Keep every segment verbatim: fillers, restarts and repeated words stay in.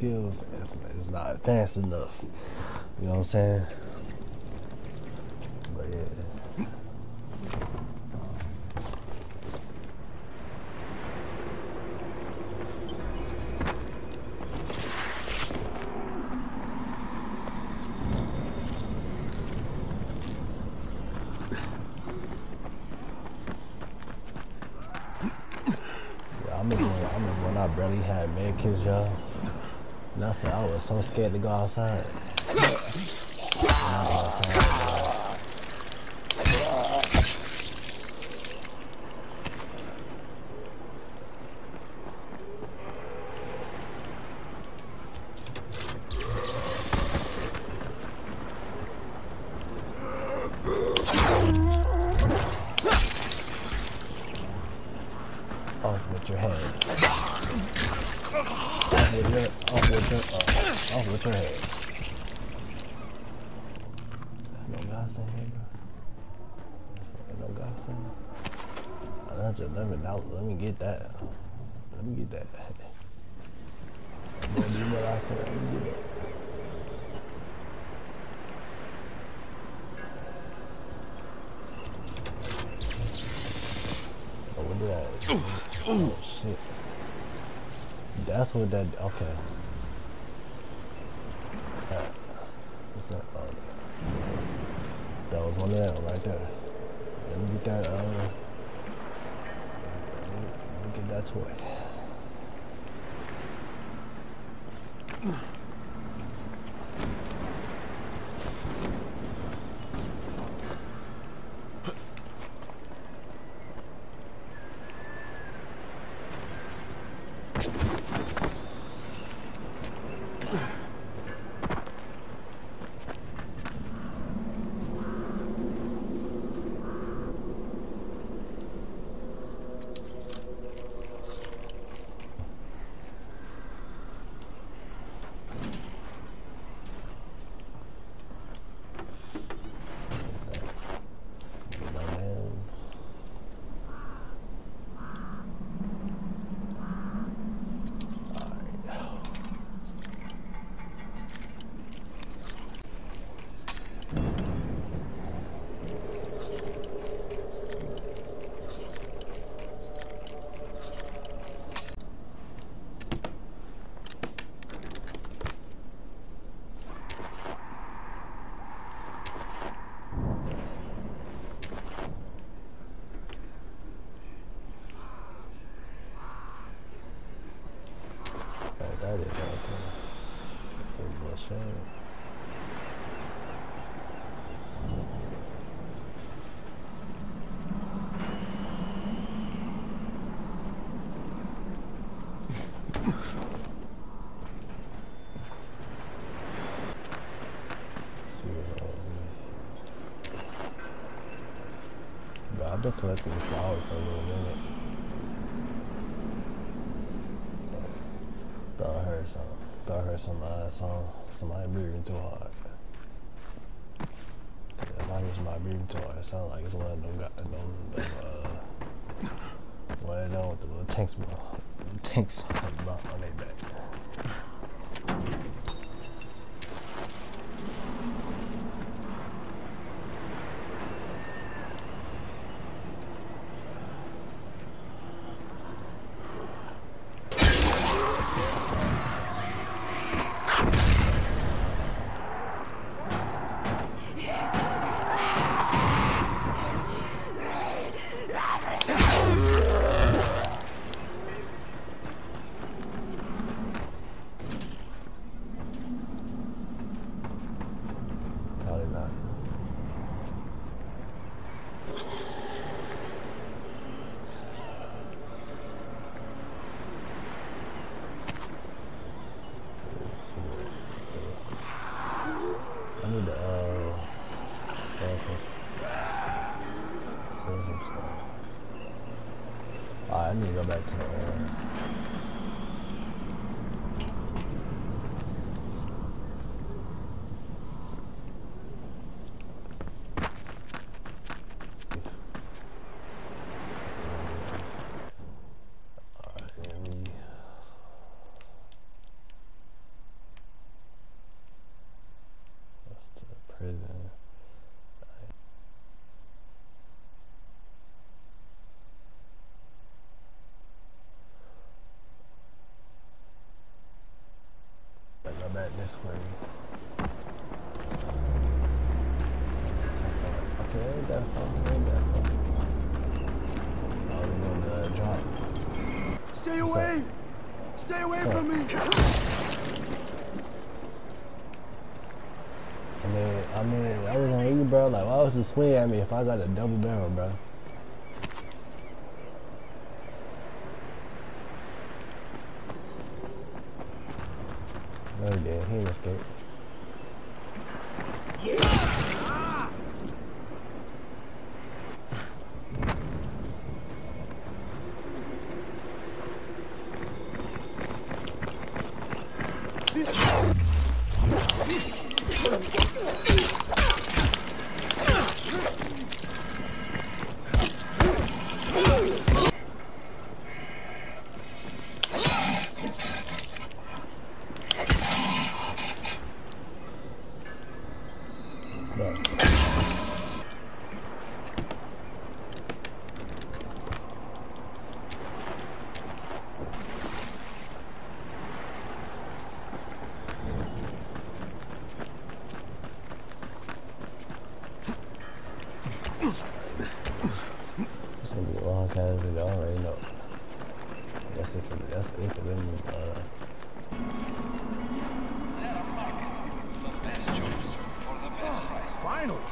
skills, it's, it's not advanced enough. You know what I'm saying? But yeah. I remember, when, I remember when I barely had med kits, y'all. And I said I was so scared to go outside. Not go outside, off with your head. Off with your, off with your, uh, off with your head. No guys in here, bro. No guys in here. I just let me out. Let me get that. Let me get that. I'm gonna do what I said. Let me get it. Oh, what did that? Oh shit. That's what that, okay. That, what's that? Oh, that was one of them right there. Let me get that, uh, let me, let me get that toy. That is right there. Good shame. Bro, I've been collecting flowers for a little minute. Thought I heard some. Thought I heard some uh, song. Somebody breathing too hard. Yeah, mine was my breathing too hard. It sounded like it's one of them got them, them uh, one of them with the little tanks, tanks on their back. Alright, I need to go back to the uh, prison. I go back this way. Okay, ain't that far, ain't that far. Oh, we're gonna uh, drop. Stay What's away! up? Stay away What's from me! I mean, I mean, I was on you, bro. Like, why would you swing at me if I got a double barrel, bro? No, he did. He didn't escape. It's gonna be a long time video, I already know. That's it for that's it for them. Uh, Finally!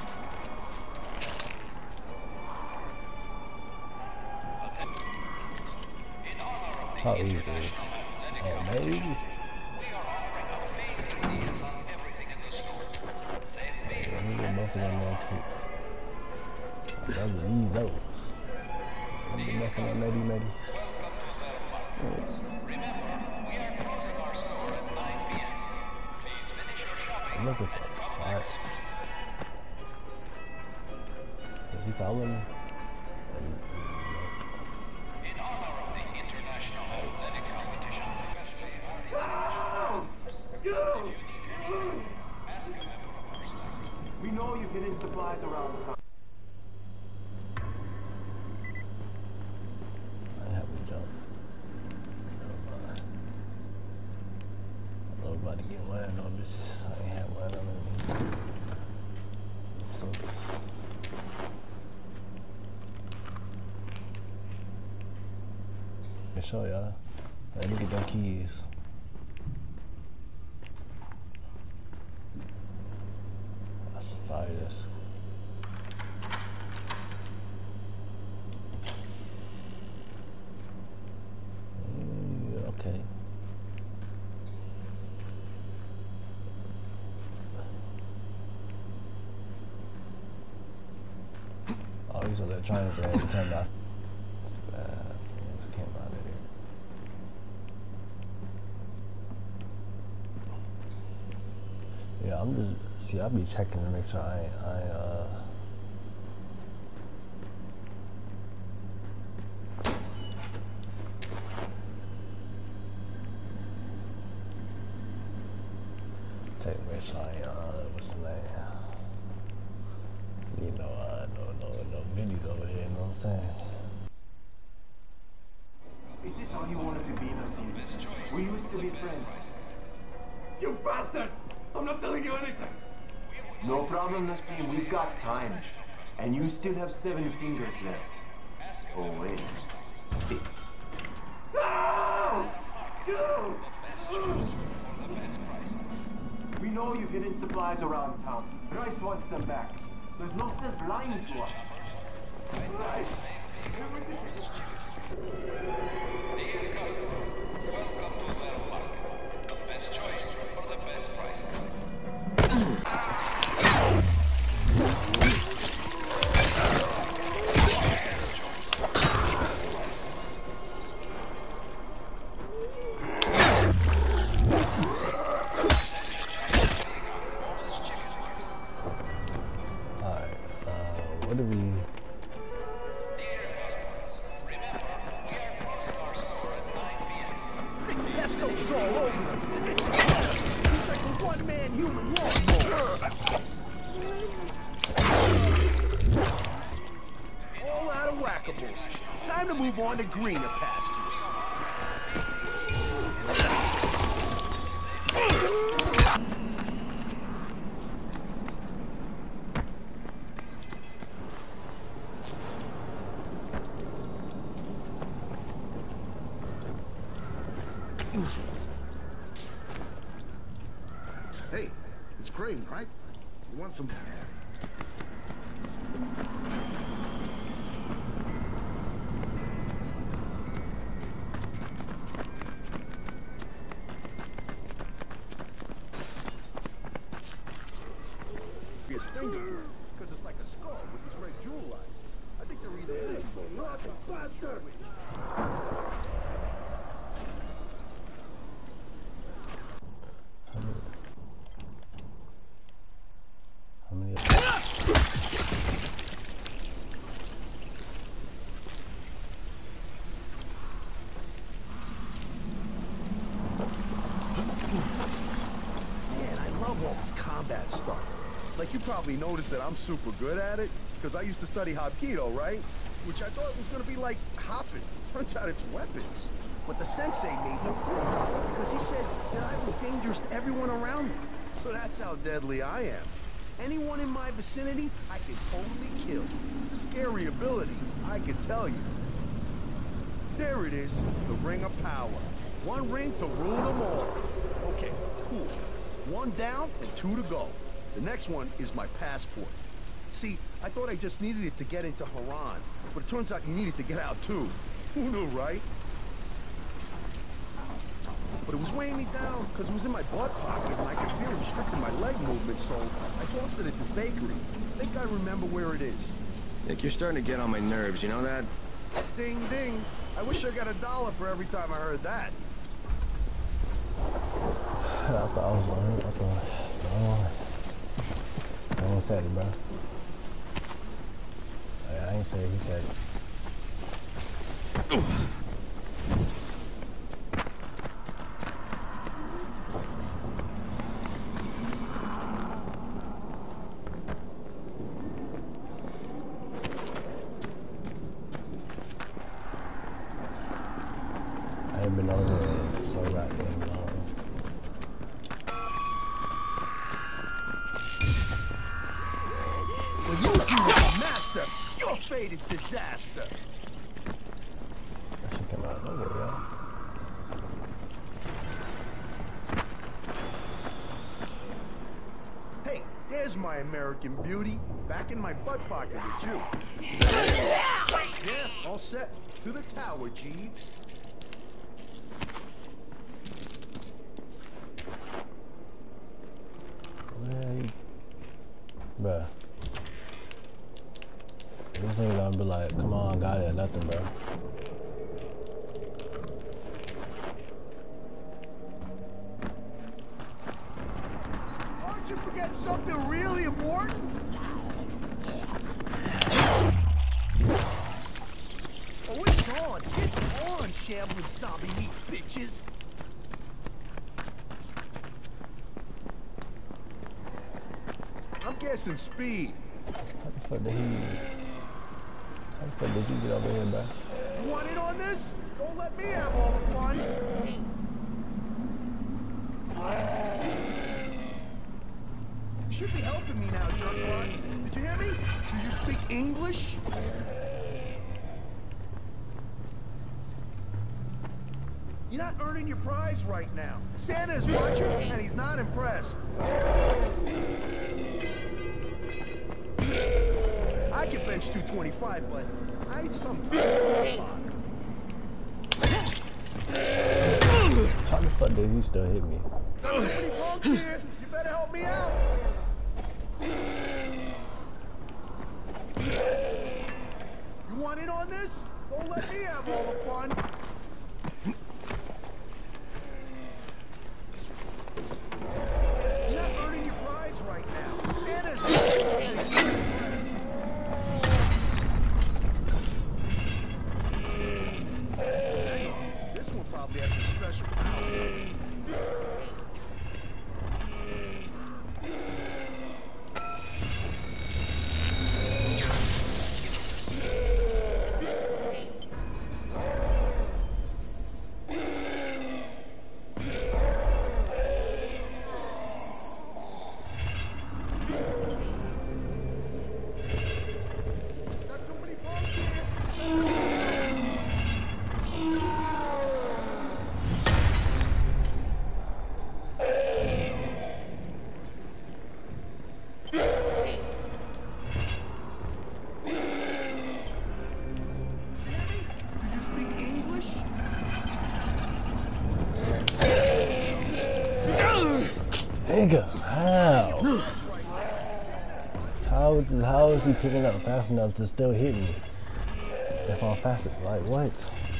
how easy is it? Oh, maybe? Yeah, he get most of them little tweets. I never use those. I'm be making that maybe, maybe. I'm looking for parts. Is he following me? We know you've hidden supplies around the country. I have to jump. Never mind. I was about to get one of them bitches. I ain't had one of them. So, I'll show y'all. Let me get them keys. That's a fire this. Mm, okay. Oh, these are the trying to turn off. Uh, came out of here. Yeah, I'm just see. I'll be checking to make sure I ain't, I ain't, uh. Take make sure I ain't, uh, what's the name? You know, uh, no, no, no minis over here. You know what I'm saying? Is this how you wanted to be, Nassim? We used to be friends. You bastards! I'm not telling you anything! No problem, Nassim. We've got time. And you still have seven fingers left. Oh, wait. Six. No! No! We know you've hidden supplies around town. Bryce wants them back. There's no sense lying to us. Right. What do we... Pesto's all over him. It's, it's like a one-man human lawnmower. time to move on to greener pastures. Hey, it's Crane, right? You want some... his finger, because it's like a skull with these red jewel eyes. I think they're either eggs or rotten bastard. How many? Man, I love all this combat stuff. Like, you probably noticed that I'm super good at it, because I used to study Hapkido, right? Which I thought was gonna be like hopping. Turns out it's weapons. But the sensei made me quit, because he said that I was dangerous to everyone around me. So that's how deadly I am. Anyone in my vicinity, I can totally kill. It's a scary ability, I can tell you. There it is, the Ring of Power. One ring to rule them all. Okay, cool. One down and two to go. The next one is my passport. See, I thought I just needed it to get into Haran, but it turns out you need it to get out too. Who knew, right? But it was weighing me down because it was in my butt pocket and I could feel it restricting my leg movement, so I tossed it at this bakery. I think I remember where it is. Nick, you're starting to get on my nerves, you know that? Ding, ding. I wish I got a dollar for every time I heard that. I thought I was lying. I thought I was lying. I ain't said it, bro. I ain't said it, he said it. I ain't been over it so goddamn long. When you do the master, your fate is disaster. That shit came out of nowhere, y'all. Hey, there's my American beauty, back in my butt pocket with you. Yeah, all set. To the tower, Jeeves. Where you... Bruh. This ain't gonna be like, come on, got it, or nothing, bro. Aren't you forget something really important? Oh, it's on! It's on, shambling zombie meat bitches! I'm guessing speed. How the fuck did he... How the fuck did you get over here, bro? You want in on this? Don't let me have all the fun. You should be helping me now, Jerkwad. Did you hear me? Do you speak English? You're not earning your prize right now. Santa is watching, and he's not impressed. I can bench two twenty-five, but I need some... How the fuck did he still hit me? Nobody wrong here. You better help me out. You want in on this? Don't let me have all the fun. You're not earning your prize right now. Santa's... This one probably has some special power. Nigga, how? How is, how is he picking up fast enough to still hit me? If I'm faster, like what?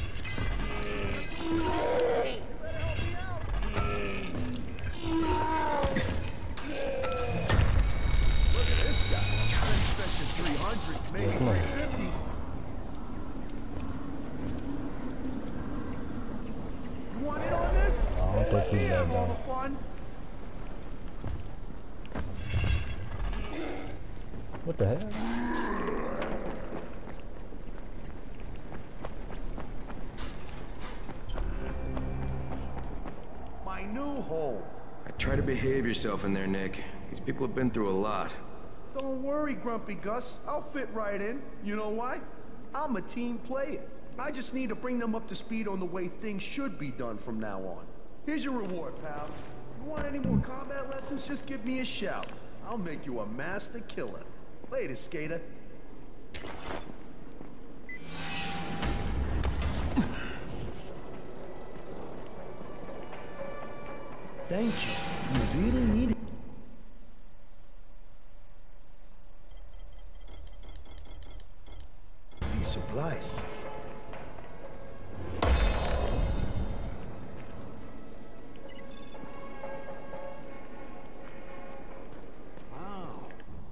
Come on. You want in on this? I don't think he's Yeah, that all the dumb. fun. What the hell? My new home. Try to behave yourself in there, Nick. These people have been through a lot. Don't worry, Grumpy Gus. I'll fit right in. You know why? I'm a team player. I just need to bring them up to speed on the way things should be done from now on. Here's your reward, pal. You want any more combat lessons? Just give me a shout. I'll make you a master killer. Later, skater. Thank you. You really need it. These supplies. Wow.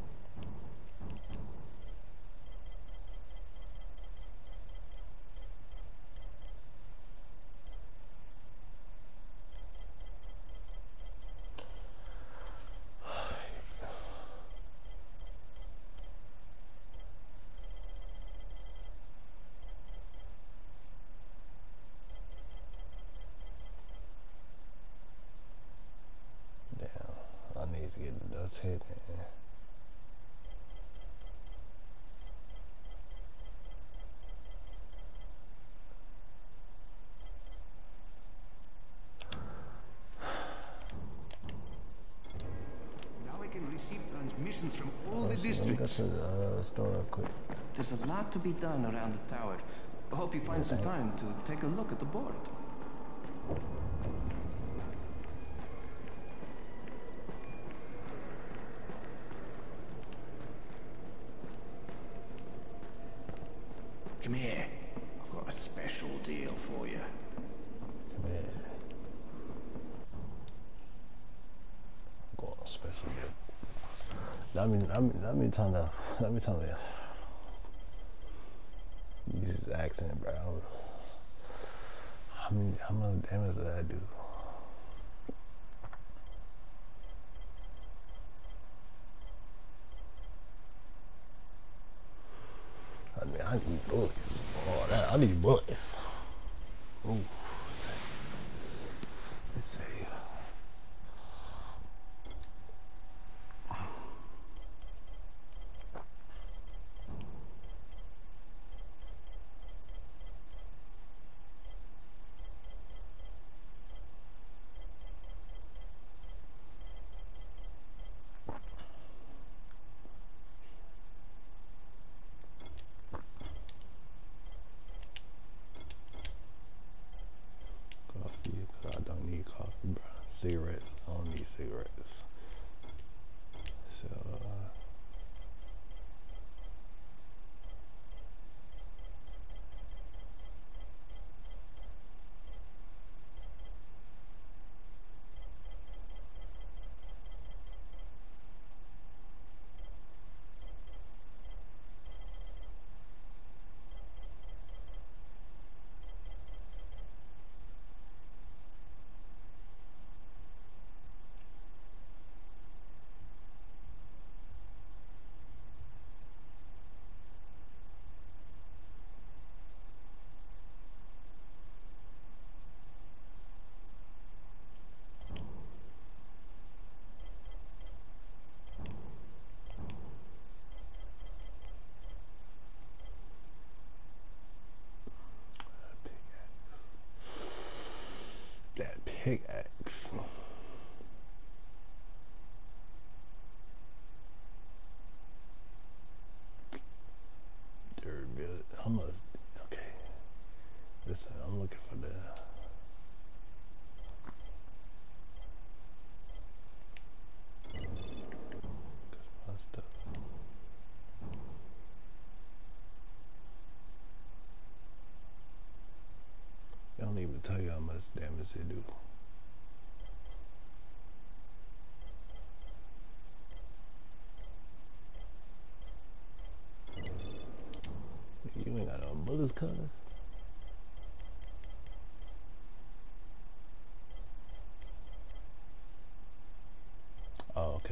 Damn, I need to get the dust hit, man. Now I can receive transmissions from all the Let me go districts. to the uh, store real quick. There's a lot to be done around the tower. I hope you find some time to take a look at the board. Come here. I've got a special deal for you. Come here. Go on, special deal. Let me, let me, let me turn the, let me turn the, use his accent, bro. How many, how much damage did that do? I mean, I need bullets. Oh, that, I need bullets. Ooh. Let's see. Coffee, 'cause I don't need coffee, bro. Cigarettes, I don't need cigarettes. So, uh, that pickaxe. Durability. How much? Okay. Listen, I'm looking for the. damage they do. You ain't got no bullets coming. Oh, okay.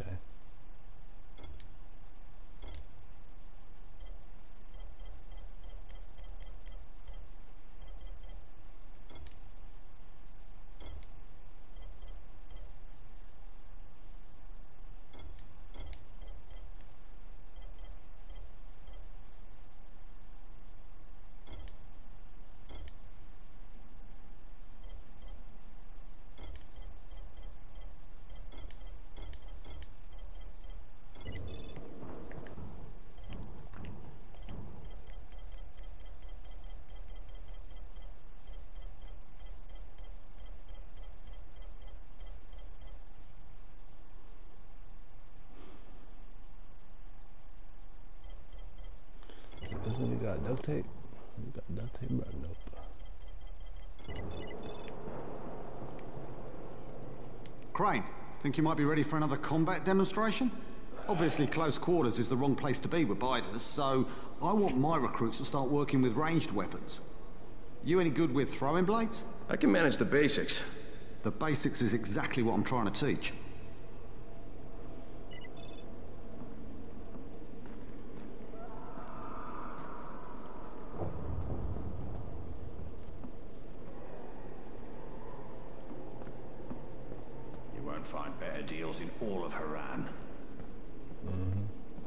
This one you got duct tape? You got duct tape, bro? Nope. Crane, think you might be ready for another combat demonstration? Obviously, close quarters is the wrong place to be with biters, so I want my recruits to start working with ranged weapons. You any good with throwing blades? I can manage the basics. The basics is exactly what I'm trying to teach. Find better deals in all of Haran. Mm-hmm.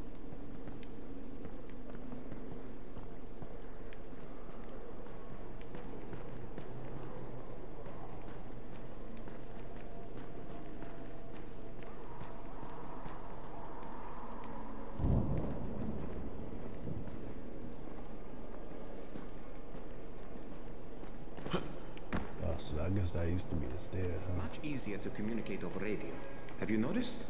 Oh, so I guess that used to be the stairs, huh? Much easier to communicate over radio. Have you noticed?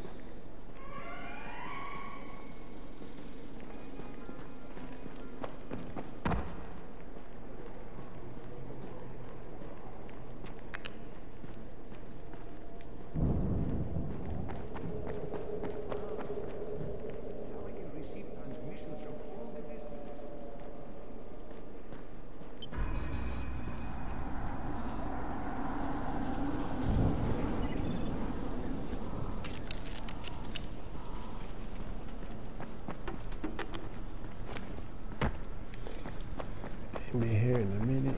Be here in a minute.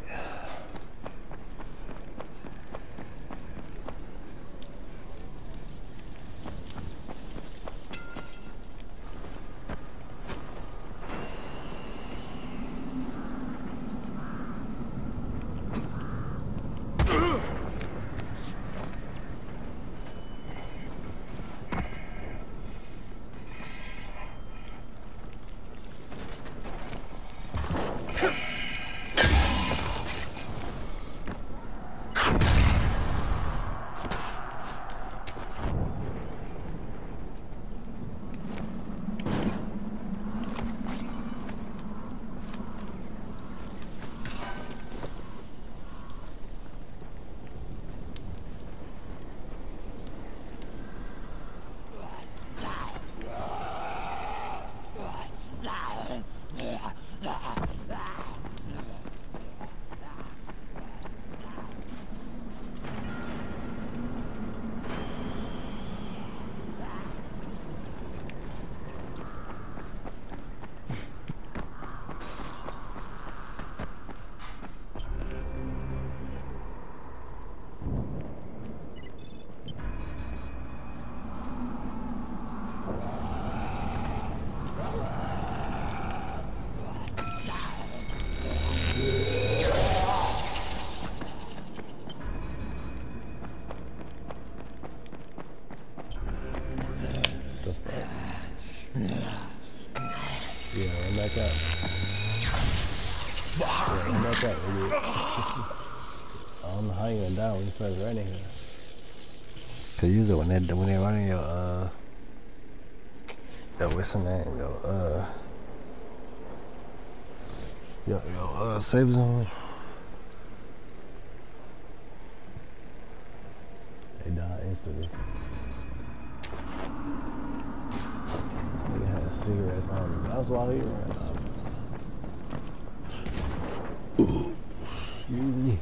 Yeah, run back up. Yeah, run back up, idiot. I don't know how you went down when you first ran in here. Cause usually when they when they running your uh yo what's the name? Yo uh yo yo uh save zone. instantly. He had cigarettes on him. That's why he ran out. Excuse me.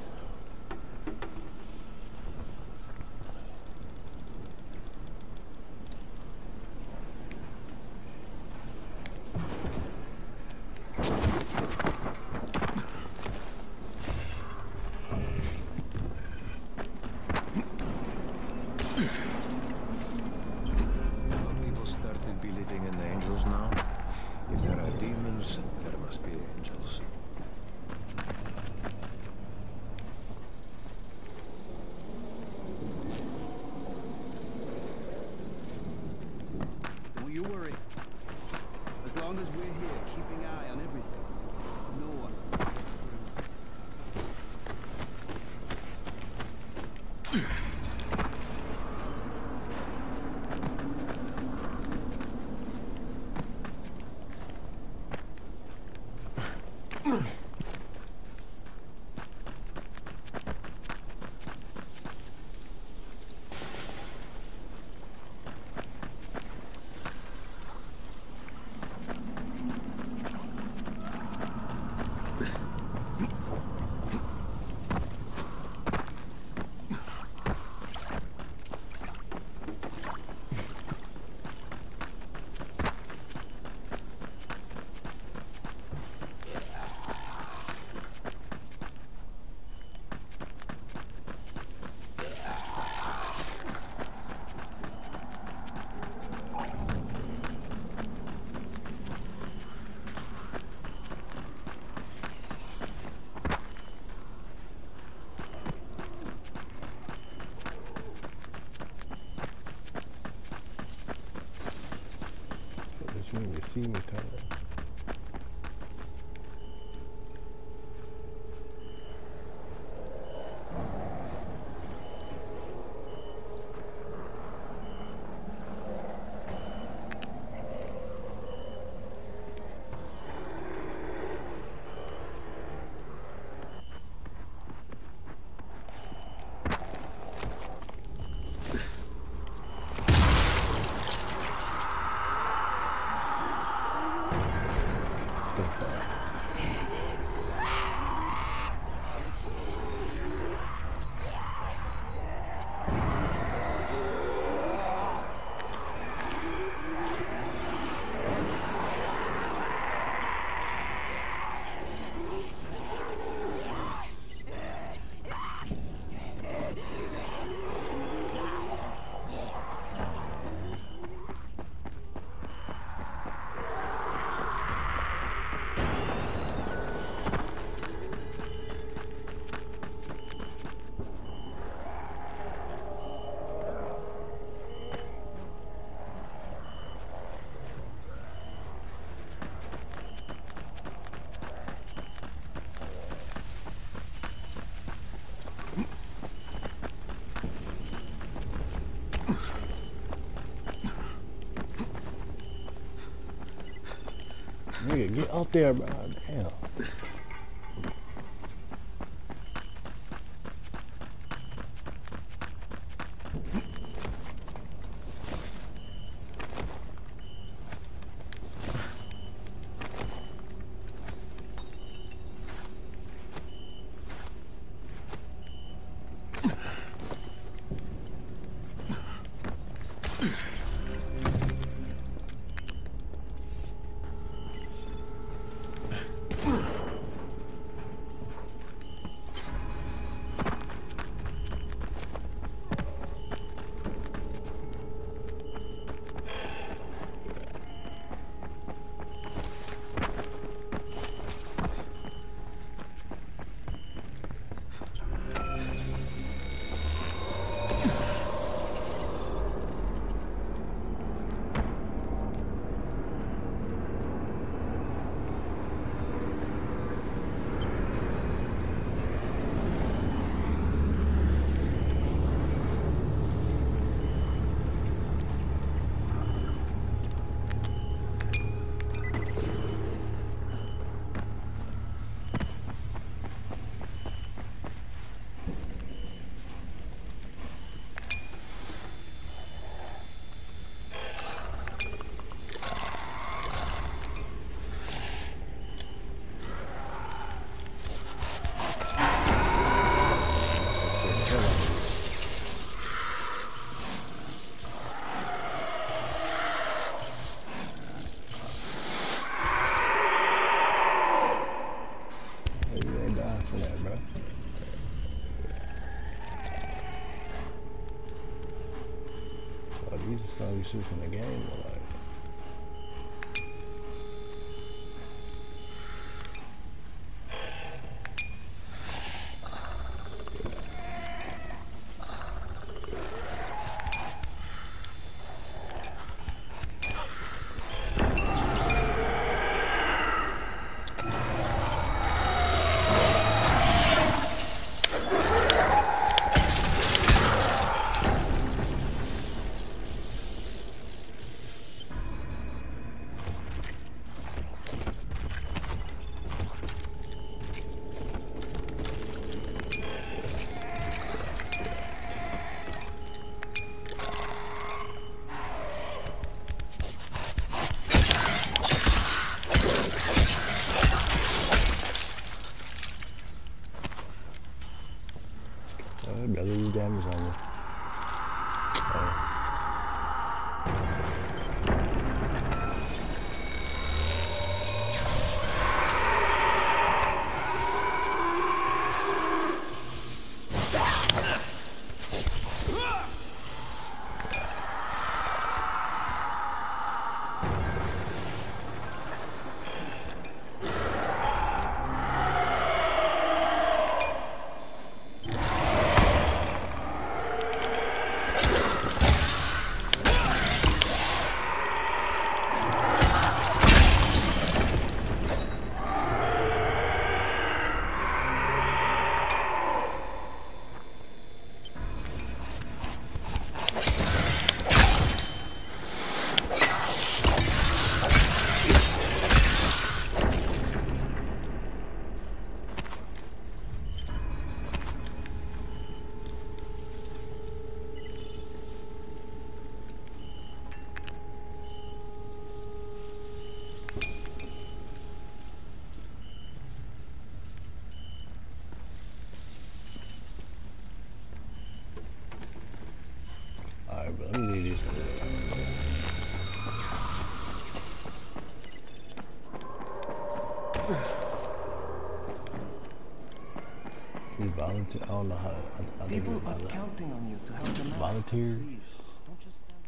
You need to see me coming. Nigga, get up there, bro. Damn. this is in the game or like? Better do damage on you. Oh. Alright, but let me do these. See, volunteer. I don't know how. I, I People think are it's counting on you to help them out. volunteer. Please, don't just stand.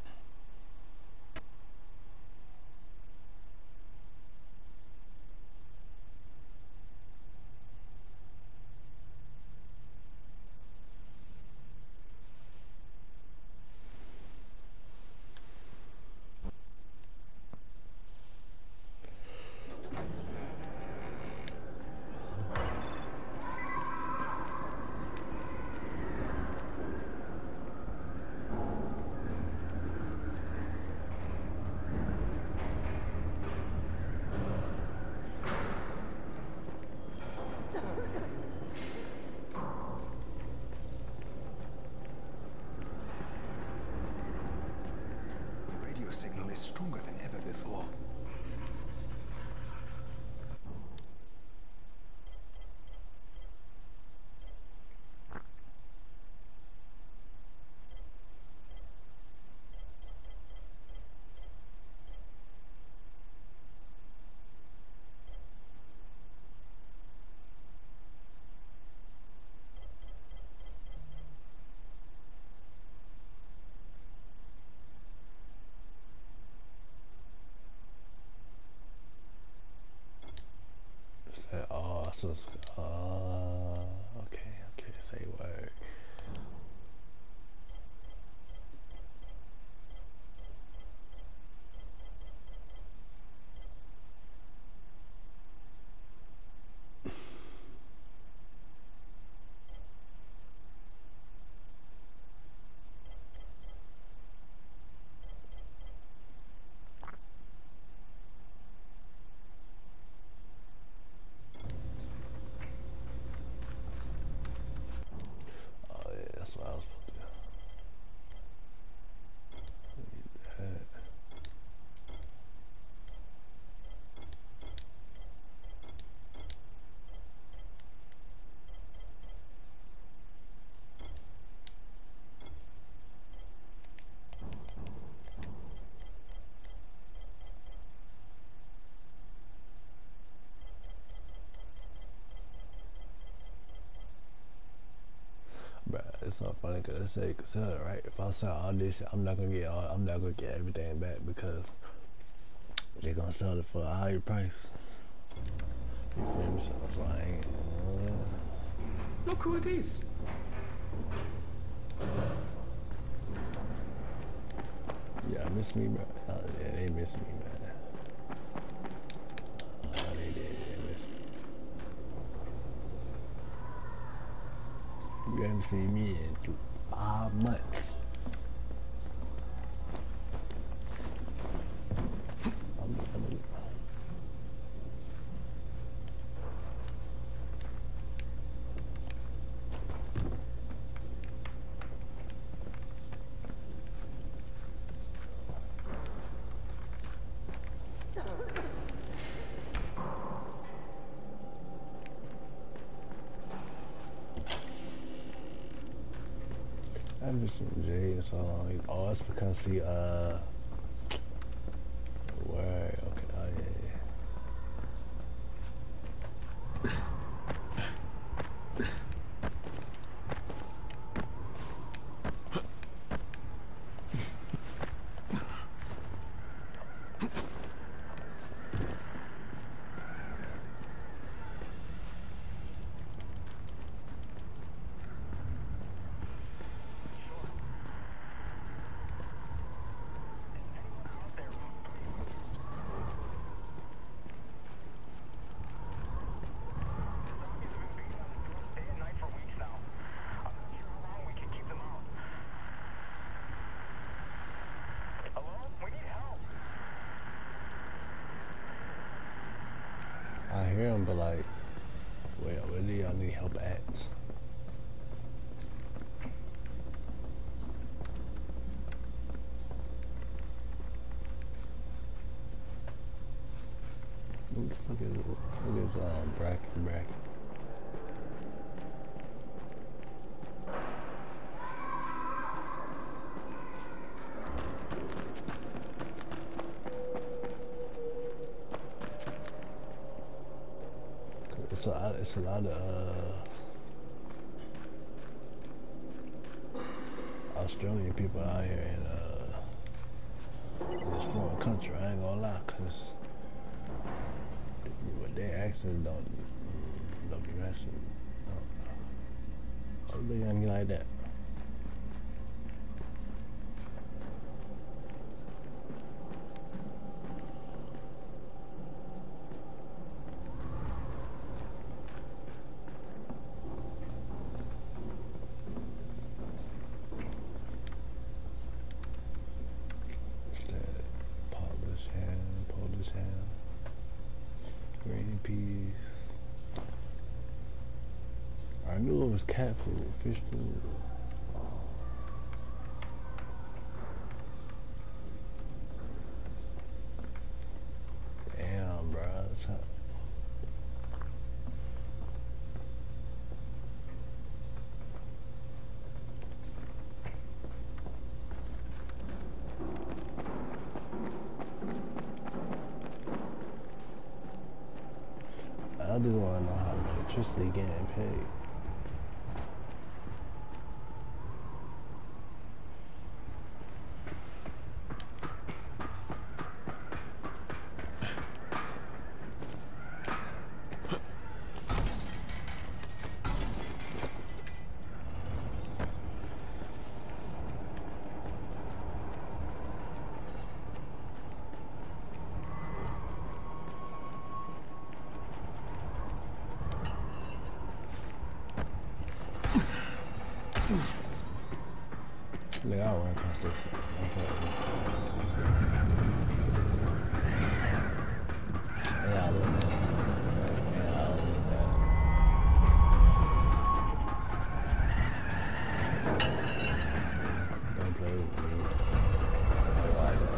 The radio signal is stronger than ever before. Say, oh, so it's, uh, okay, okay, say word. it's not funny because I say, cause, uh, right, if I sell all this shit, I'm not gonna get all, I'm not gonna get everything back because they're gonna sell it for a higher price. You feel me? So that's why I ain't. Uh, Look who it is. yeah, miss me, bro. Uh, yeah, they miss me, man. Uh, they did, they miss me. You haven't seen me in th five months. I'm, I'm, I haven't seen Jay in so long. Oh, it's because he, uh, where, okay, oh yeah, yeah. I hear him, but like, wait, where do y'all need help at? Who the fuck is it? Look at um, Bracken, Bracken. It's a lot, it's a lot of uh, Australian people out here in, uh, in this foreign country. I ain't gonna lie, cause but their accents don't don't be matching. I don't know. They got me like that. Green peas. I knew it was cat food, fish food. Damn, bro, it's hot. I just want to know how much electricity getting paid. Legal, run across this shit. Okay. Yeah, I love that. Yeah, I love that. Don't play with me. I like that.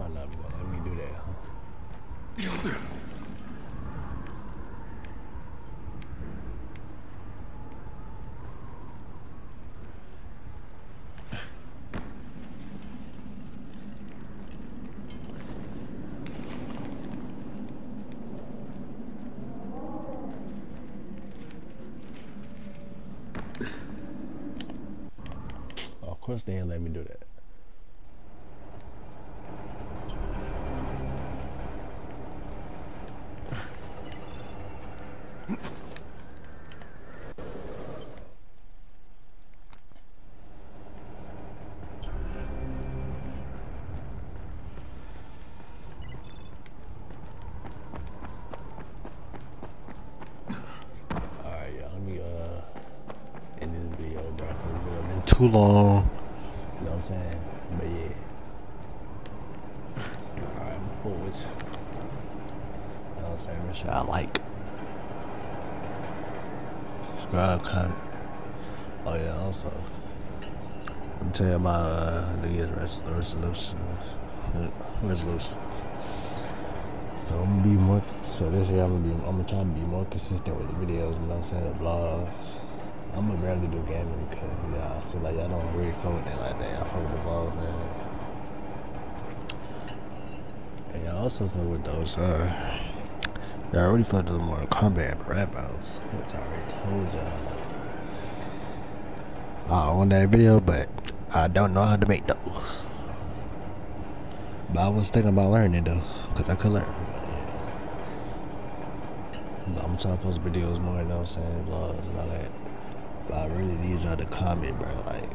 might not be gonna let me do that, huh? Of course they didn't let me do that. Alright, y'all, let me uh end this video, bro, because it's been too long. You know what I'm saying? But yeah. Alright, I'm cool with you. You know what I'm saying? Make sure I like. Subscribe, comment. Oh yeah, also. Let me tell you about uh, New Year's res resolutions. Resolutions. So I'm gonna be more, so this year I'm gonna be, I'm gonna try to be more consistent with the videos, you know what I'm saying, the vlogs. I'm gonna barely do gaming because y'all I feel like y'all don't really fuck with that like that. Y'all fuck with the vlogs and, and y'all also fuck with those, uh, y'all already fuck with the more combat rap battles, which I already told y'all. I want that video, but I don't know how to make those. But I was thinking about learning though, cause I could learn. But, yeah. But I'm trying to post videos more, you know what I'm saying, vlogs and all that. But I really need y'all to comment, bro, like,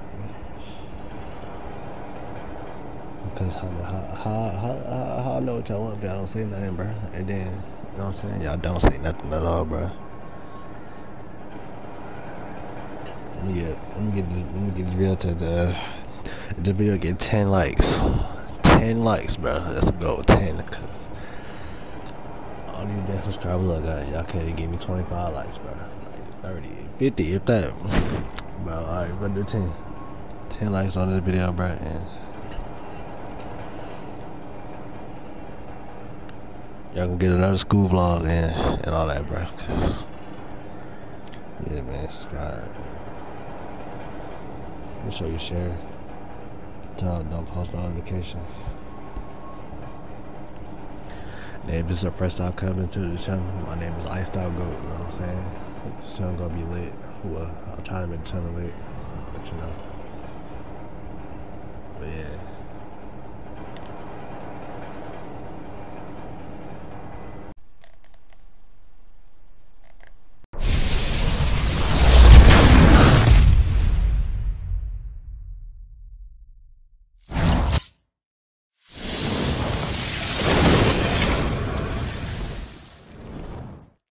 because how how how how, how I know what y'all want if y'all don't say nothing, bro. And then, you know what I'm saying, y'all don't say nothing at all, bro. Let me get let me get this let me get this video to the the video get ten likes. ten likes, bro. Let's go ten, cause all these damn subscribers I got, y'all can't even give me twenty-five likes, bro. Like thirty, fifty, if that. Bro, alright, we're gonna do ten. ten likes on this video, bro, and y'all can get another school vlog and and all that, bro. Yeah, man, subscribe. Make sure you share. Tell them don't post notifications. And if it's a first time coming to the channel, my name is Iced Out Goat, you know what I'm saying? This channel gonna be lit. Well, I'll try to make the channel lit, but you know. But yeah.